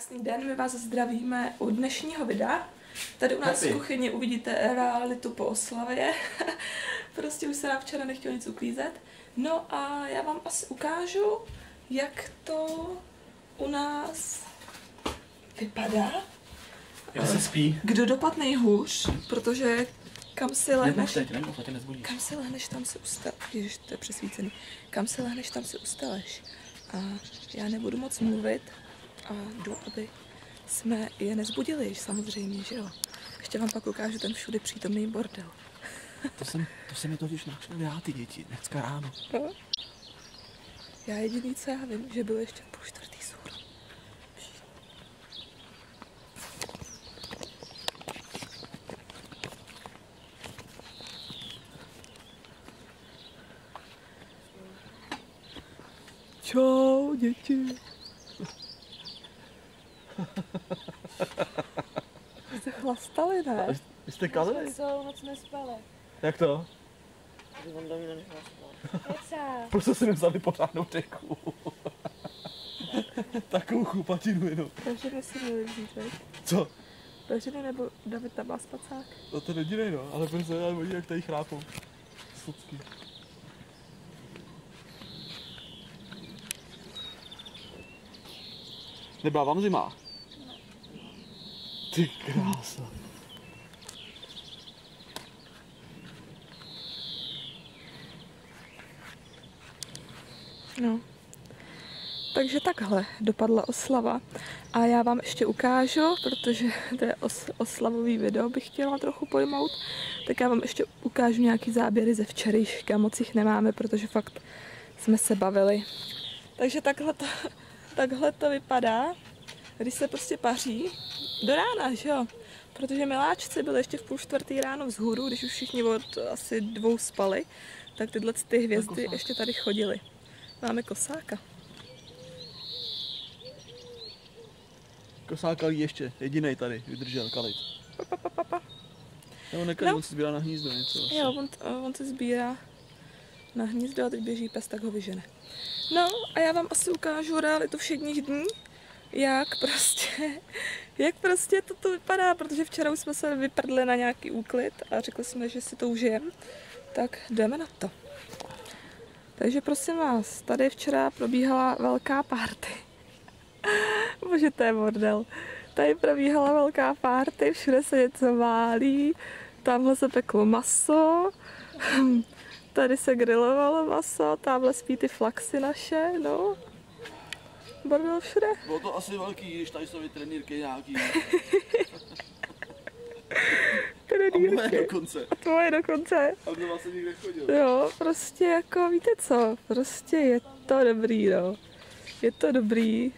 Krásný den, my vás zdravíme u dnešního videa. Tady u nás v kuchyni uvidíte realitu po oslavě. Prostě už se nám včera nechtělo nic uklízet. No a já vám asi ukážu, jak to u nás vypadá. Jak se spí? Kdo dopadne nejhůř, protože kam si lehneš, Kam si lehneš, tam se ustaleš. Ježiš, to je přesvícený. Kam si lehneš, tam se ustaleš. A já nebudu moc mluvit a jdu, aby jsme je nezbudili, samozřejmě, že jo. Ještě vám pak ukážu ten všude přítomný bordel. To jsem mi totiž načal já, ty děti, dneska ráno. No? Já jediný, co já vím, že bylo ještě v 3:30 zhůru. Čau, děti. Jste chlastali, ne? Vy jste kalili? Celou noc nespali. Jak to? Když on do mě nechal spát. Proč jste si nevzali pořádnou deku? Takovou chupatinu jenom. Takže si měli vzít, veď? Co? Peřiny nebo David tam má spacák? No to jedinej, no, ale prostě já vidím, jak tady chrápou. Socky. Nebyla vám zima? Ty krása. No. Takže takhle dopadla oslava. A já vám ještě ukážu, protože to je oslavový video, bych chtěla trochu pojmout, tak já vám ještě ukážu nějaký záběry ze včerejška, moc jich nemáme, protože fakt jsme se bavili. Takže takhle to vypadá, když se prostě paří do rána, že jo? Protože miláčci byli ještě v 3:30 ráno vzhůru, když už všichni od asi 2 spali, tak tyhle ty hvězdy ještě tady chodily. Máme kosáka. Kosák kalí ještě, jedinej tady, vydržel kalit. Nebo nekalí, on si sbírá na hnízdo něco. Asi. Jo, on se sbírá na hnízdo a teď běží pes, tak ho vyžene. No a já vám asi ukážu realitu všedních dní, jak prostě toto vypadá, protože včera už jsme se vyprdli na nějaký úklid a řekli jsme, že si to užijem, tak jdeme na to. Takže prosím vás, tady včera probíhala velká party. Bože, to je bordel. Tady probíhala velká party, všude se něco válí, tamhle se peklo maso, tady se grilovalo maso, tamhle spí ty flaxy naše, no. Bordel všude. Bylo to asi velký, když tady jsou trenýrky nějaký. A moje dokonce. A tvoje dokonce. A kdo vlastně nikde chodil. Jo, prostě jako, víte co, prostě je to dobrý, no. Je to dobrý.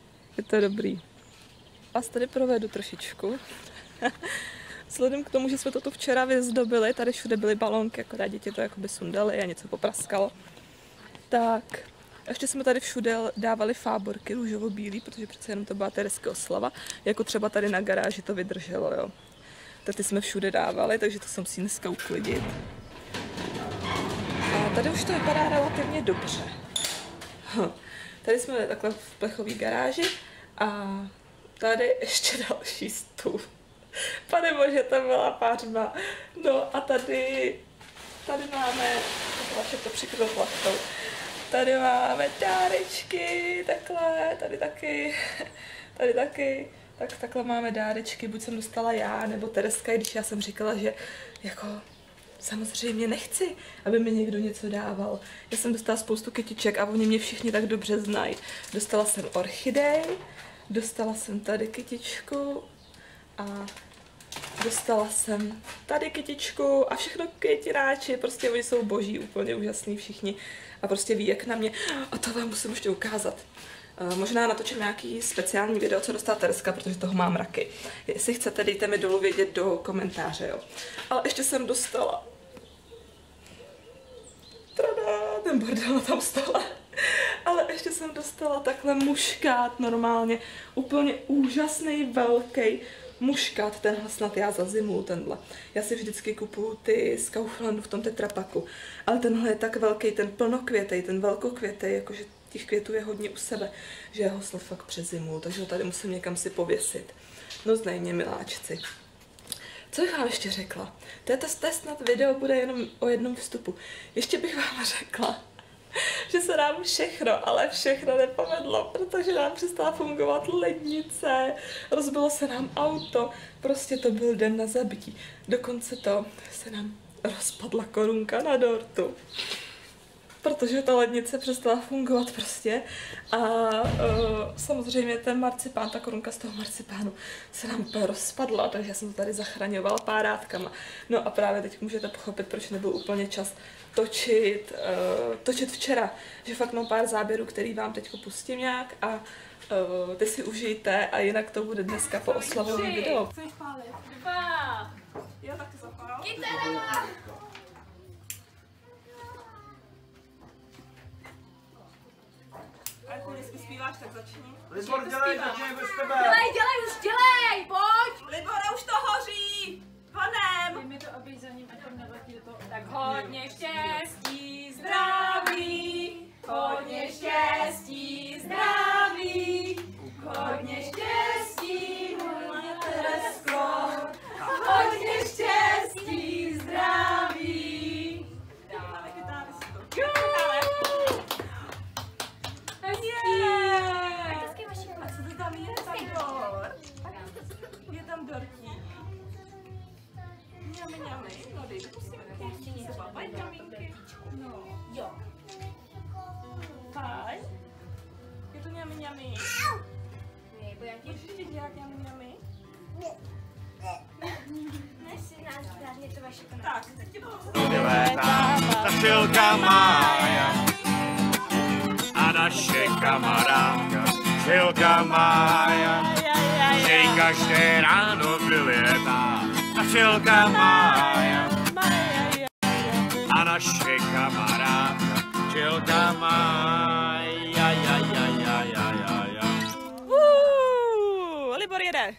Vás tady provedu trošičku. Vzhledem k tomu, že jsme to tu včera vyzdobili, tady všude byly balónky, akorát děti to jakoby sundali a něco popraskalo. Tak, ještě jsme tady všude dávali fáborky růžovo-bílý, protože přece jenom to byla Teresky oslava, jako třeba tady na garáži to vydrželo, jo. Tak ty jsme všude dávali, takže to jsem si dneska uklidit. A tady už to vypadá relativně dobře. Tady jsme takhle v plechové garáži a tady ještě další stůl. Pane bože, to byla pářba. No a tady máme, vaše to přikryl plachtou. Tady máme dárečky, takhle, tady taky. Tak takhle máme dárečky, buď jsem dostala já, nebo Tereska, když já jsem říkala, že jako samozřejmě nechci, aby mi někdo něco dával. Já jsem dostala spoustu kytiček a oni mě všichni tak dobře znají. Dostala jsem orchidej, dostala jsem tady kytičku a dostala jsem tady kytičku a všechno kytiráči, prostě oni jsou boží, úplně úžasný všichni a prostě ví, jak na mě. A to vám musím ještě ukázat. Možná natočím nějaký speciální video, co dostala Tereska, protože toho mám mraky. Jestli chcete, dejte mi dolů vědět do komentáře, jo. Ale ještě jsem dostala. Tada, ten bordel na tom stole. Ale ještě jsem dostala takhle muškát normálně. Úplně úžasný, velký muškát. Tenhle snad já za zimu, tenhle. Já si vždycky kupuju ty z Kauflandu v tom tetrapaku. Ale tenhle je tak velký, ten plnokvětej, ten velkokvětej, jakože těch květů je hodně u sebe, že je hosla fakt přes zimu, takže ho tady musím někam si pověsit. No znejmě, miláčci. Co bych vám ještě řekla? To je snad video, bude jenom o jednom vstupu. Ještě bych vám řekla, že se nám všechno, ale všechno nepovedlo, protože nám přestala fungovat lednice, rozbilo se nám auto, prostě to byl den na zabití. Dokonce to se nám rozpadla korunka na dortu, protože ta lednice přestala fungovat prostě a samozřejmě ten marcipán, ta korunka z toho marcipánu se nám úplně rozpadla, takže já jsem to tady zachraňovala párátkama. No a právě teď můžete pochopit, proč nebyl úplně čas točit včera, že fakt mám pár záběrů, který vám teď pustím nějak a ty si užijte a jinak to bude dneska po oslavovém video. Chceš pálit? 2. Jo, tak to zapál. Kytara! A když zpíváš, tak začni. Libor, dělej, začni bez tebe. Dělej, pojď! Libore, už to hoří! Honem! Dej mi to, aby za ním, ať tam neletí do toho. Tak hodně štěstí, zdraví, hodně štěstí, zdraví, hodně štěstí, moje Teresko, hodně štěstí, zdraví. Dáme kytáry si to. A co to tam je? Tam dor. Je tam dortík. Mňami, mňami. No dej, pusím se papají kamínky. No. Jo. Fajn. Je to mňami, mňami. Nebo jak Můžeš ještě dělat mňami, mňami? si nás správně to vaše konec. Tak, teď tě budu Léta, ta včelka Mája a naše kamarádka včelka Mája, že jí každé ráno vylétá. Ta včelka Mája a naše kamarádka včelka Mája. Libor jede.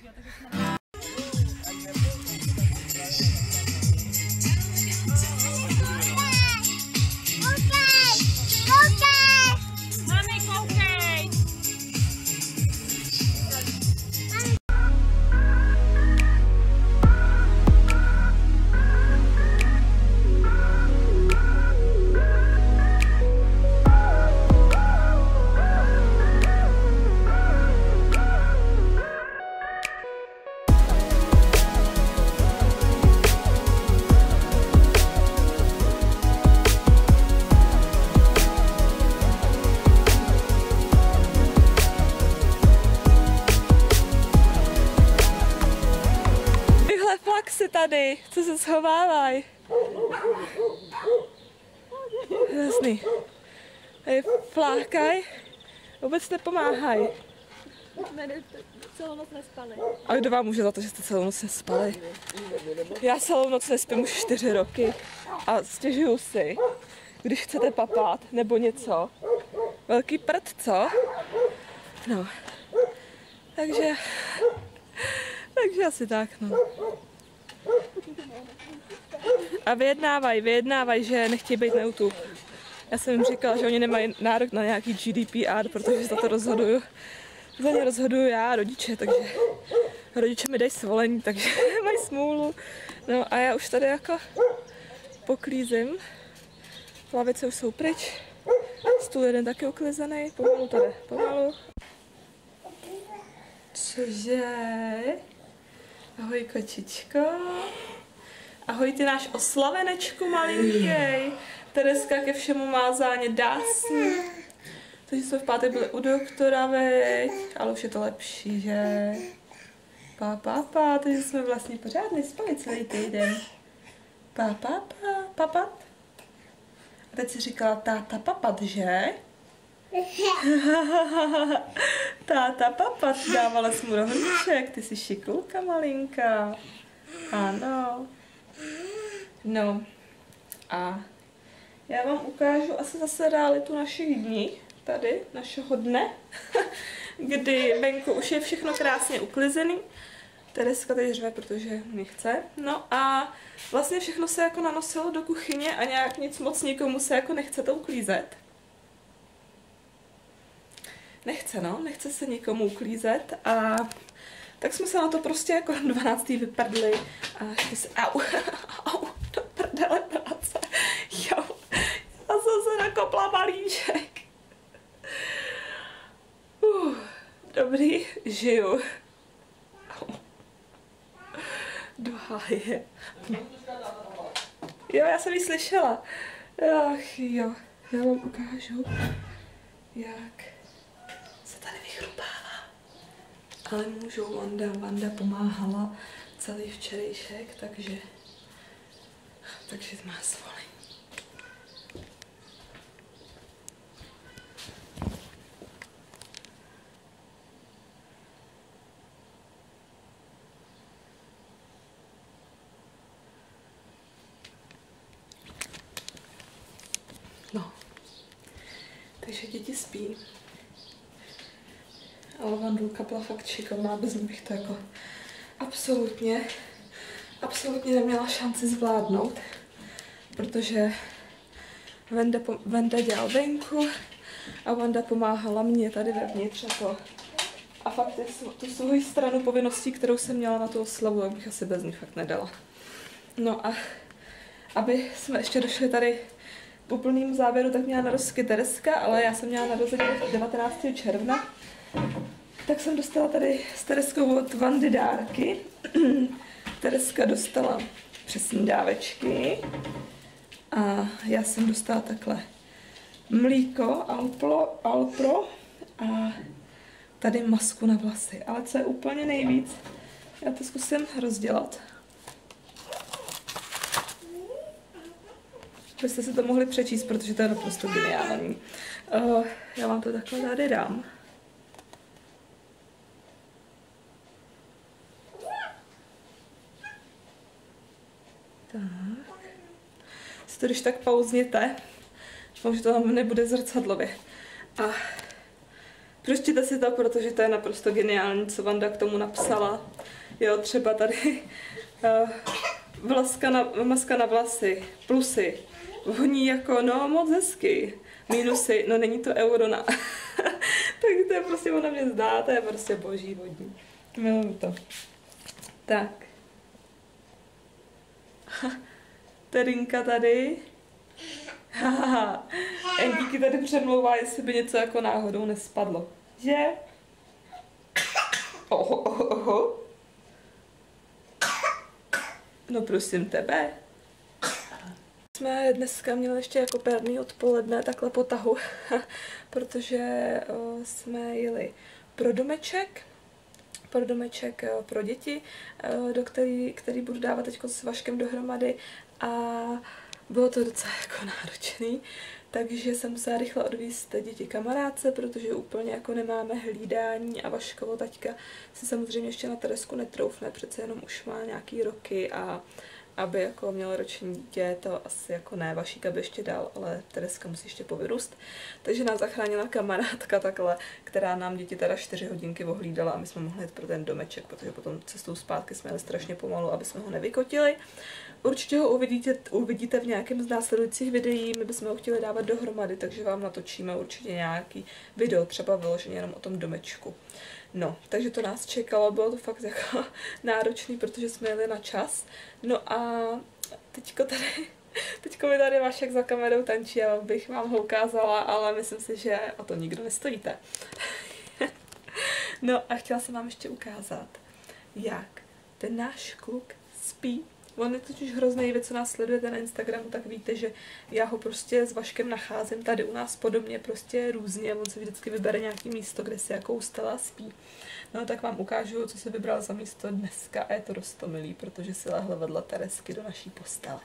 Tady, co se schovávají? Jasný. Tady flákaj, vůbec nepomáhají. Celou noc nespali. A kdo vám může za to, že jste celou noc nespali? Já celou noc nespím už 4 roky a stěžuju si, když chcete papat nebo něco. Velký prd, co? No. Takže asi tak, no. A vyjednávají, že nechtějí být na YouTube. Já jsem jim říkala, že oni nemají nárok na nějaký GDPR, protože za to rozhoduju. Za ně rozhoduju já, rodiče, takže rodiče mi dají svolení, takže mají smůlu. No a já už tady jako poklízím. Lavice už jsou pryč. Stůl jeden taky uklizený, pomalu tady, pomalu. Cože? Ahoj kočičko. Ahoj ty náš oslavenečku malinký. Tereska ke všemu má záně dásní. Takže jsme v pátek byli u doktora, veď, ale už je to lepší, že? Takže jsme vlastně pořád nespali celý týden. Papat. A teď si říkala táta papat, že? Táta papat, dávala jsi mu rohlíček, ty jsi šikulka malinká. Ano. No a já vám ukážu asi zase realitu našich dní, tady, našeho dne, kdy venku už je všechno krásně uklizený. Tereska tady řve, protože nechce. No a vlastně všechno se jako nanosilo do kuchyně a nějak nic moc nikomu se jako nechce to uklízet. nechce se nikomu uklízet a tak jsme se na to prostě jako 12. vypadli a šli se, au, do prdele práce, jo, já jsem se nakopla balíček. Dobrý, žiju. Do háje. Jo, já jsem ji slyšela. Ach jo, já vám ukážu, jak se tady vychrupává. Ale můžou, Vanda pomáhala celý včerejšek, takže má svolení. No, takže děti spí. Ale Vandulka byla fakt šikovná, bez ní bych to jako absolutně neměla šanci zvládnout, protože Vanda dělal venku a Vanda pomáhala mě tady vevnitř a to. A fakt tu svou stranu povinností, kterou jsem měla na tu oslavu, tak bych asi bez ní fakt nedala. No a aby jsme ještě došli tady k úplnému závěru, tak měla narozky Tereska, ale já jsem měla narozeniny 19. června. Tak jsem dostala tady s Tereskou od Vandy dárky. Tereska dostala přesní dávečky a já jsem dostala takhle mlíko Alpro a tady masku na vlasy. Ale co je úplně nejvíc, já to zkusím rozdělat. Byste si to mohli přečíst, protože to je naprosto geniální. Já vám to takhle tady dám. Tak. Si to když tak pauzněte. Doufám, že to tam nebude zrcadlově. A přečtěte si to, protože to je naprosto geniální, co Vanda k tomu napsala. Jo, třeba tady maska na vlasy, plusy. Voní jako, no moc hezky. Minusy, no není to euro na. Tak to je prostě, ona mě zdá, to je prostě boží vodní. Miluji to. Tak. Terinka tady. Haha. Díky tady přemlouvá, jestli by něco jako náhodou nespadlo. Že? Oho. No prosím tebe. Jsme dneska měli ještě jako párný odpoledne, takhle po tahu, protože jsme jeli pro domeček pro děti, který budu dávat teď s Vaškem dohromady a bylo to docela jako náročný, takže jsem musela rychle odvízt děti kamarádce, protože úplně jako nemáme hlídání a Vaškovo taťka se samozřejmě ještě na Teresku netroufne, přece jenom už má nějaký roky a aby jako měla roční dítě, to asi jako ne, Vašíka by ještě dal, ale Tereska musí ještě povyrůst. Takže nás zachránila kamarádka takhle, která nám děti teda 4 hodinky ohlídala a my jsme mohli jít pro ten domeček, protože potom cestou zpátky jsme jeli strašně pomalu, aby jsme ho nevykotili. Určitě ho uvidíte v nějakém z následujících videí, my bychom ho chtěli dávat dohromady, takže vám natočíme určitě nějaký video, třeba vyloženě jenom o tom domečku. No, takže to nás čekalo, bylo to fakt jako náročný, protože jsme jeli na čas. No a teďko mi tady Vašek za kamerou tančí, já bych vám ho ukázala, ale myslím si, že o to nikdo nestojíte. No a chtěla jsem vám ještě ukázat, jak ten náš kluk spí. On je totiž hrozný, vy co nás sledujete na Instagramu, tak víte, že já ho prostě s Vaškem nacházím tady u nás podobně prostě různě. On si vždycky vybere nějaký místo, kde si jako ustala a spí. No tak vám ukážu, co se vybral za místo dneska a je to roztomilý, protože si lehl vedle Teresky do naší postele.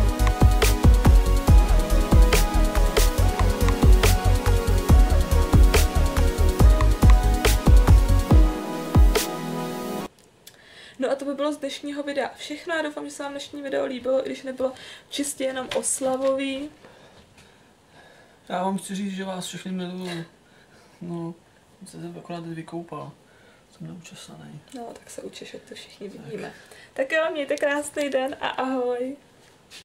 No a to by bylo z dnešního videa všechno. Já doufám, že se vám dnešní video líbilo, i když nebylo čistě jenom oslavový. Já vám chci říct, že vás všechny miluju. No, jsem se akorát vykoupal. Jsem neučesaný. No, tak se učeš, ať to všichni vidíme. Tak jo, mějte krásný den a ahoj.